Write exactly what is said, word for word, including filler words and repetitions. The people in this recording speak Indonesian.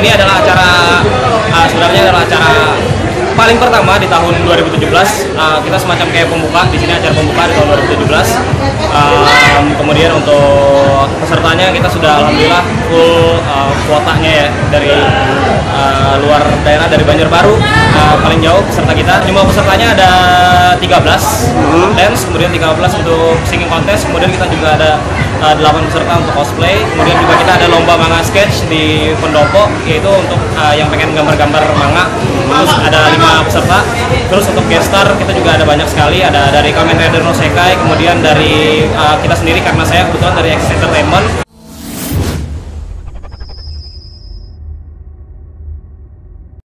ini adalah acara uh, sebenarnya adalah acara paling pertama di tahun dua ribu tujuh belas. Uh, kita semacam kayak pembuka di sini, acara pembuka di tahun dua ribu tujuh belas. Um, kemudian untuk pesertanya kita sudah alhamdulillah full uh, kuotanya ya dari uh, luar daerah, dari Banjarbaru uh, paling jauh peserta kita. Jumlah pesertanya ada tiga belas untuk dance, kemudian tiga belas untuk singing contest, kemudian kita juga ada uh, delapan peserta untuk cosplay, kemudian juga kita ada lomba manga sketch di Pendopo, yaitu untuk uh, yang pengen gambar-gambar manga. Terus ada lima peserta. Terus untuk guest star kita juga ada banyak sekali, ada dari Kamen Rider no Sekai, kemudian dari uh, kita sendiri karena saya kebetulan dari X Entertainment.